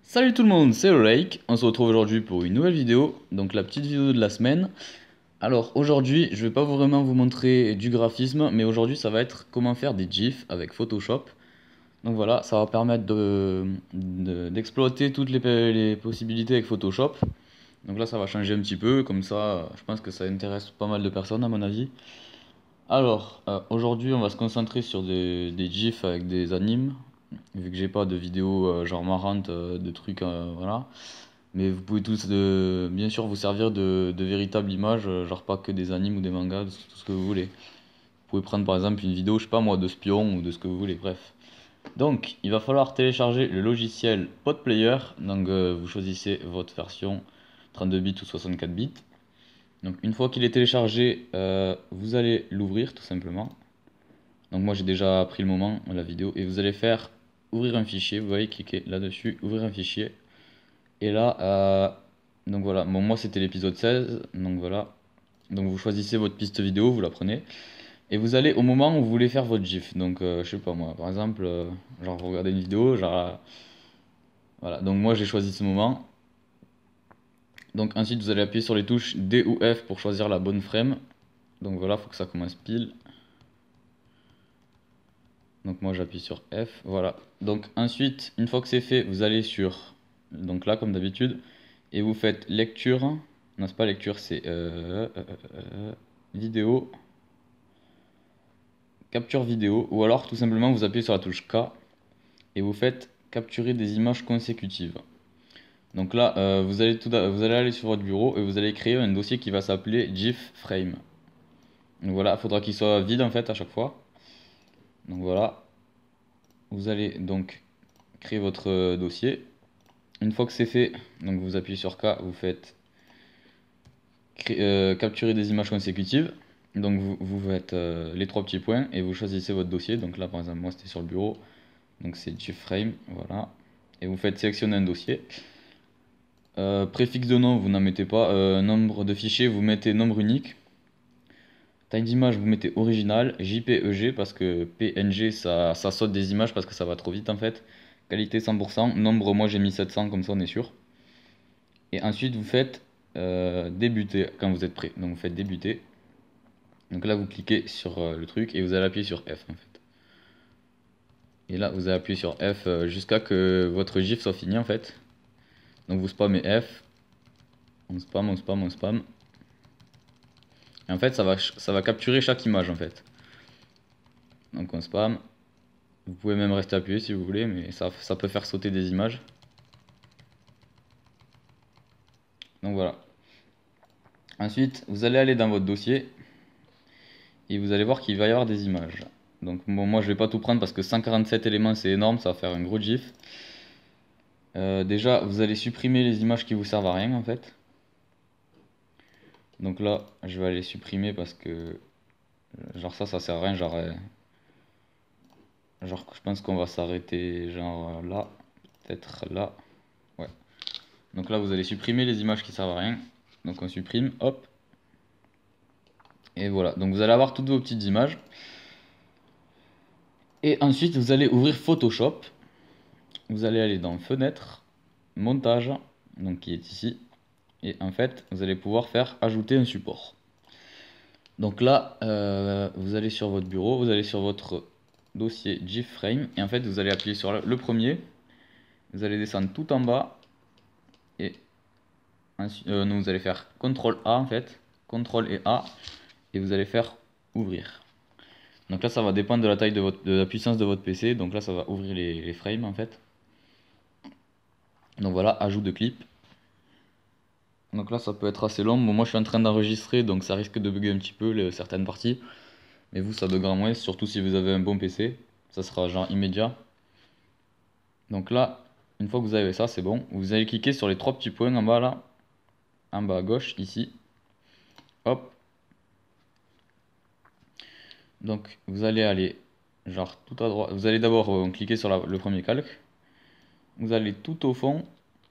Salut tout le monde, c'est Lake. On se retrouve aujourd'hui pour une nouvelle vidéo, donc la petite vidéo de la semaine. Alors aujourd'hui, je vais pas vraiment vous montrer du graphisme, mais aujourd'hui ça va être comment faire des GIFs avec Photoshop. Donc voilà, ça va permettre d'exploiter toutes les possibilités avec Photoshop. Donc là ça va changer un petit peu, comme ça je pense que ça intéresse pas mal de personnes à mon avis. Alors aujourd'hui on va se concentrer sur des GIFs avec des animes, vu que j'ai pas de vidéos genre marrantes, de trucs, voilà. Mais vous pouvez tous, bien sûr, vous servir de véritables images, genre pas que des animes ou des mangas, tout ce que vous voulez. Vous pouvez prendre par exemple une vidéo, je sais pas moi, de spion ou de ce que vous voulez, bref. Donc, il va falloir télécharger le logiciel PodPlayer. Donc, vous choisissez votre version 32 bits ou 64 bits. Donc, une fois qu'il est téléchargé, vous allez l'ouvrir tout simplement. Donc, moi j'ai déjà pris le moment, la vidéo, et vous allez faire ouvrir un fichier. Vous voyez, cliquer là-dessus, ouvrir un fichier. Et là, donc voilà, bon, moi c'était l'épisode 16, donc voilà. Donc vous choisissez votre piste vidéo, vous la prenez, et vous allez au moment où vous voulez faire votre GIF. Donc je sais pas moi, par exemple, genre vous regardez une vidéo, genre voilà. Donc moi j'ai choisi ce moment. Donc ensuite vous allez appuyer sur les touches D ou F pour choisir la bonne frame. Donc voilà, faut que ça commence pile. Donc moi j'appuie sur F, voilà. Donc ensuite, une fois que c'est fait, vous allez sur, donc là comme d'habitude, et vous faites lecture. Non, c'est pas lecture, c'est vidéo, capture vidéo, ou alors tout simplement vous appuyez sur la touche K et vous faites capturer des images consécutives. Donc là, vous allez aller sur votre bureau et vous allez créer un dossier qui va s'appeler GIF frame. Donc voilà, il faudra qu'il soit vide en fait à chaque fois. Donc voilà, vous allez donc créer votre dossier. Une fois que c'est fait, donc vous appuyez sur K, vous faites capturer des images consécutives. Donc vous faites les trois petits points et vous choisissez votre dossier. Donc là par exemple moi c'était sur le bureau, donc c'est GIF-frame, voilà. Et vous faites sélectionner un dossier. Préfixe de nom, vous n'en mettez pas. Nombre de fichiers, vous mettez nombre unique. Taille d'image, vous mettez original. JPEG parce que PNG ça saute des images parce que ça va trop vite en fait. Qualité 100%. Nombre, moi j'ai mis 700 comme ça on est sûr. Et ensuite vous faites débuter quand vous êtes prêt. Donc vous faites débuter. Donc là vous cliquez sur le truc et vous allez appuyer sur F en fait. Et là vous allez appuyer sur F jusqu'à que votre GIF soit fini en fait. Donc vous spammez F, on spam, on spam, on spam. Et en fait ça va capturer chaque image en fait. Donc on spam. Vous pouvez même rester appuyé si vous voulez, mais ça peut faire sauter des images. Donc voilà. Ensuite, vous allez aller dans votre dossier et vous allez voir qu'il va y avoir des images. Donc bon, moi je vais pas tout prendre parce que 147 éléments c'est énorme, ça va faire un gros GIF. Déjà, vous allez supprimer les images qui vous servent à rien en fait. Donc là, je vais aller supprimer parce que genre ça sert à rien. Genre je pense qu'on va s'arrêter genre là, peut-être là. Ouais. Donc là, vous allez supprimer les images qui servent à rien. Donc on supprime, hop. Et voilà. Donc vous allez avoir toutes vos petites images. Et ensuite, vous allez ouvrir Photoshop. Vous allez aller dans Fenêtre, Montage, donc qui est ici. Et en fait, vous allez pouvoir faire ajouter un support. Donc là, vous allez sur votre bureau, vous allez sur votre dossier GIF-frame, et en fait, vous allez appuyer sur le premier, vous allez descendre tout en bas, et ensuite, vous allez faire CTRL A en fait, CTRL et A, et vous allez faire ouvrir. Donc là, ça va dépendre de la taille de la puissance de votre PC, donc là, ça va ouvrir les frames en fait. Donc voilà, ajout de clip. Donc là, ça peut être assez long. Bon, moi, je suis en train d'enregistrer, donc ça risque de bugger un petit peu certaines parties. Mais vous, ça buggera moins, surtout si vous avez un bon PC. Ça sera genre immédiat. Donc là, une fois que vous avez ça, c'est bon. Vous allez cliquer sur les trois petits points en bas là. En bas à gauche, ici. Hop. Donc vous allez aller genre tout à droite. Vous allez d'abord cliquer sur le premier calque. Vous allez tout au fond.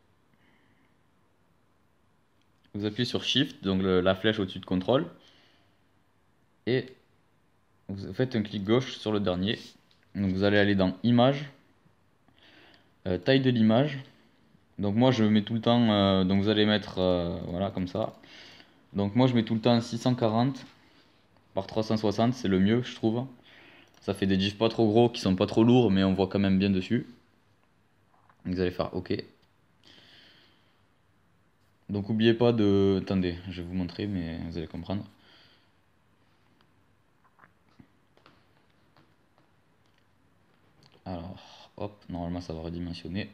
Vous appuyez sur Shift, donc la flèche au-dessus de Contrôle. Et vous faites un clic gauche sur le dernier. Donc vous allez aller dans Image, taille de l'image. Donc moi je mets tout le temps, donc vous allez mettre, voilà, comme ça. Donc moi je mets tout le temps 640 par 360, c'est le mieux je trouve. Ça fait des gifs pas trop gros, qui sont pas trop lourds, mais on voit quand même bien dessus. Vous allez faire OK. Donc n'oubliez pas de... Attendez, je vais vous montrer, mais vous allez comprendre. Alors, hop, normalement ça va redimensionner.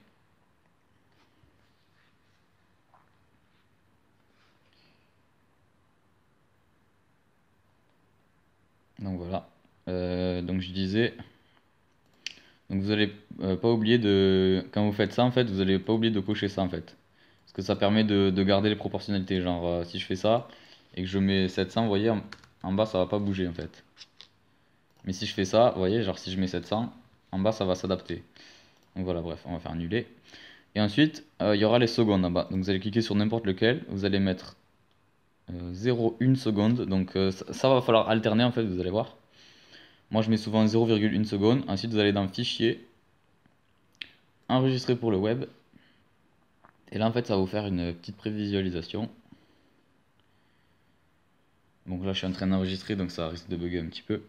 Donc voilà. Donc je disais, donc vous allez pas oublier de, quand vous faites ça en fait, vous allez pas oublier de cocher ça en fait, parce que ça permet de garder les proportionnalités. Genre si je fais ça et que je mets 700, vous voyez, en bas ça va pas bouger en fait. Mais si je fais ça, vous voyez, genre si je mets 700, en bas ça va s'adapter. Donc voilà, bref, on va faire annuler. Et ensuite, il y aura les secondes en bas. Donc vous allez cliquer sur n'importe lequel, vous allez mettre 0,1 seconde. Donc ça va falloir alterner en fait, vous allez voir. Moi je mets souvent 0,1 seconde. Ensuite vous allez dans Fichier, Enregistrer pour le web. Et là en fait ça va vous faire une petite prévisualisation. Donc là je suis en train d'enregistrer, donc ça risque de bugger un petit peu.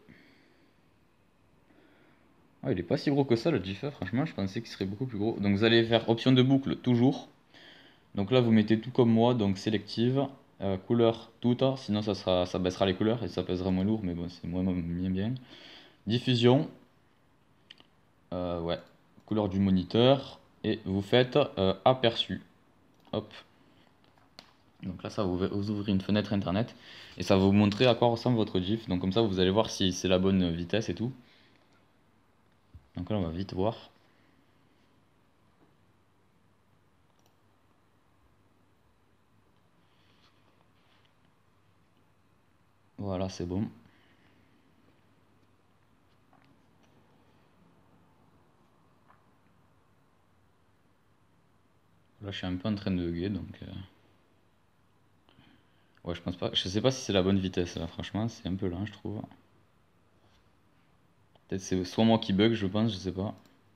Ah, il est pas si gros que ça le GIF, franchement je pensais qu'il serait beaucoup plus gros. Donc vous allez faire option de boucle toujours. Donc là vous mettez tout comme moi, donc sélective, couleur toute, sinon ça baissera les couleurs et ça pèsera moins lourd, mais bon c'est moins bien. Diffusion, ouais, couleur du moniteur, et vous faites aperçu. Hop. Donc là ça va vous ouvrir une fenêtre internet et ça va vous montrer à quoi ressemble votre GIF. Donc comme ça vous allez voir si c'est la bonne vitesse et tout. Donc là on va vite voir. Voilà, c'est bon. Là je suis un peu en train de bugger donc ouais, je pense pas, je sais pas si c'est la bonne vitesse là, franchement c'est un peu lent je trouve. Peut-être c'est soit moi qui bug, je pense, je sais pas.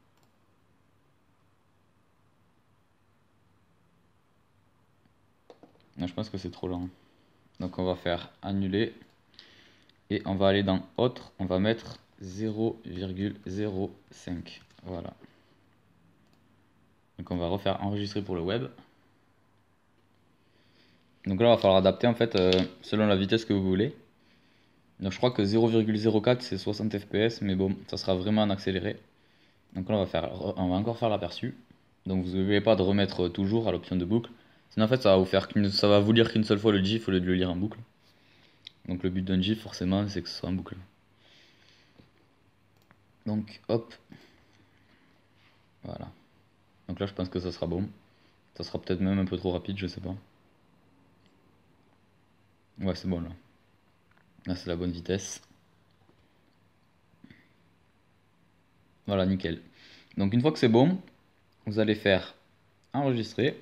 Non, je pense que c'est trop lent. Donc on va faire annuler et on va aller dans autre, on va mettre 0,05. Voilà. Donc on va refaire enregistrer pour le web. Donc là, il va falloir adapter en fait selon la vitesse que vous voulez. Donc je crois que 0,04 c'est 60 fps, mais bon, ça sera vraiment en accéléré. Donc là, on va encore faire l'aperçu. Donc vous n'oubliez pas de remettre toujours à l'option de boucle. Sinon en fait, ça va vous lire qu'une seule fois le GIF au lieu de le lire en boucle. Donc le but d'un GIF forcément, c'est que ce soit en boucle. Donc hop, voilà. Donc là, je pense que ça sera bon. Ça sera peut-être même un peu trop rapide, je sais pas. Ouais, c'est bon là. Là, c'est la bonne vitesse. Voilà, nickel. Donc une fois que c'est bon, vous allez faire enregistrer.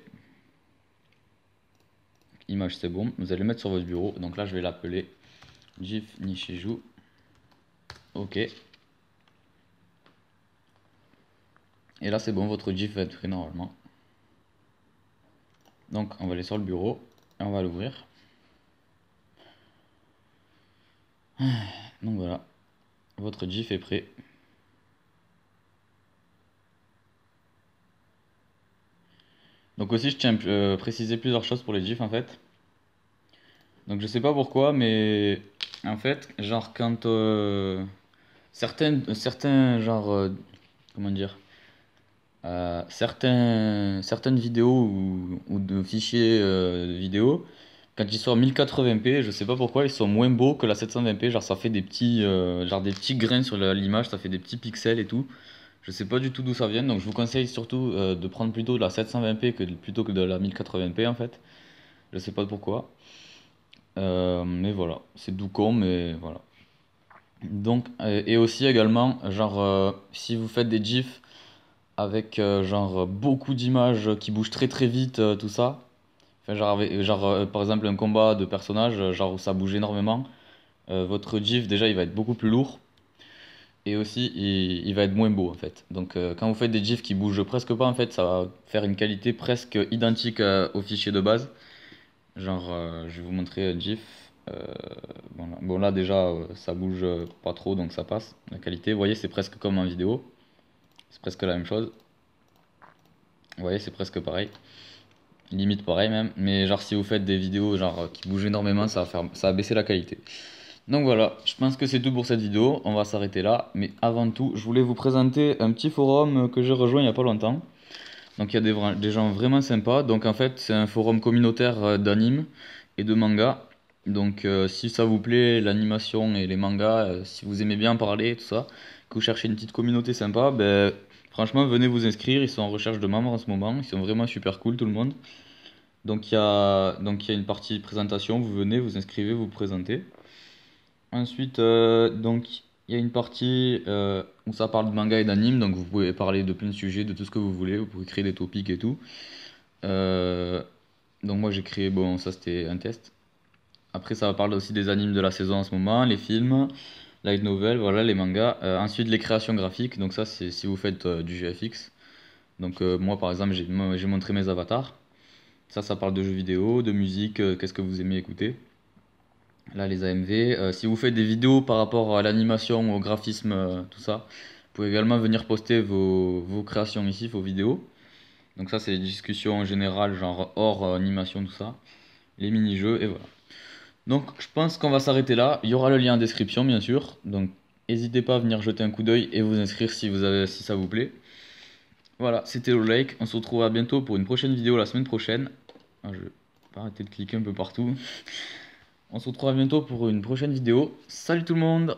Image, c'est bon. Vous allez le mettre sur votre bureau. Donc là, je vais l'appeler GIF Nishiju. OK. Et là, c'est bon, votre GIF va être prêt normalement. Donc on va aller sur le bureau et on va l'ouvrir. Donc voilà, votre GIF est prêt. Donc aussi je tiens à préciser plusieurs choses pour les GIFs en fait. Donc je sais pas pourquoi mais en fait genre quand certains genre comment dire certaines vidéos ou de fichiers vidéo quand ils sont en 1080p je sais pas pourquoi ils sont moins beaux que la 720p, genre ça fait des petits genre des petits grains sur l'image, ça fait des petits pixels et tout. Je sais pas du tout d'où ça vient, donc je vous conseille surtout de prendre plutôt de la 720p plutôt que de la 1080p en fait. Je sais pas pourquoi. Mais voilà, c'est doux con, mais voilà. Donc, et aussi également, genre, si vous faites des gifs avec genre beaucoup d'images qui bougent très très vite, tout ça, enfin, genre par exemple un combat de personnages, genre où ça bouge énormément, votre gif déjà il va être beaucoup plus lourd. et aussi il va être moins beau en fait. Donc quand vous faites des GIFs qui bougent presque pas en fait, ça va faire une qualité presque identique au fichier de base. Genre, je vais vous montrer un GIF. Euh, bon là déjà ça bouge pas trop donc ça passe. La qualité, vous voyez, c'est presque comme en vidéo. C'est presque la même chose. Vous voyez, c'est presque pareil. Limite pareil même. Mais genre si vous faites des vidéos genre qui bougent énormément, ça va baisser la qualité. Donc voilà, je pense que c'est tout pour cette vidéo. On va s'arrêter là. Mais avant tout, je voulais vous présenter un petit forum que j'ai rejoint il y a pas longtemps. Donc il y a des gens vraiment sympas. Donc en fait, c'est un forum communautaire d'anime et de manga. Donc si ça vous plaît, l'animation et les mangas, si vous aimez bien parler, tout ça, que vous cherchez une petite communauté sympa, ben franchement, venez vous inscrire. Ils sont en recherche de membres en ce moment. Ils sont vraiment super cool, tout le monde. Donc il y a une partie présentation. Vous venez, vous inscrivez, vous présentez. Ensuite, donc il y a une partie où ça parle de manga et d'anime, donc vous pouvez parler de plein de sujets, de tout ce que vous voulez, vous pouvez créer des topics et tout. Euh, donc moi j'ai créé, bon ça c'était un test. Après ça va parler aussi des animes de la saison en ce moment, les films, light novel, voilà les mangas. Ensuite les créations graphiques, donc ça c'est si vous faites du GFX. Donc moi par exemple j'ai montré mes avatars. Ça parle de jeux vidéo, de musique, qu'est-ce que vous aimez écouter. Là, les AMV. Si vous faites des vidéos par rapport à l'animation, au graphisme, tout ça, vous pouvez également venir poster vos créations ici, vos vidéos. Donc ça, c'est les discussions en général, genre hors animation, tout ça. Les mini-jeux, et voilà. Donc je pense qu'on va s'arrêter là. Il y aura le lien en description, bien sûr. Donc n'hésitez pas à venir jeter un coup d'œil et vous inscrire si ça vous plaît. Voilà, c'était Lolake. On se retrouve à bientôt pour une prochaine vidéo la semaine prochaine. Ah, je vais pas arrêter de cliquer un peu partout. On se retrouvera bientôt pour une prochaine vidéo. Salut tout le monde!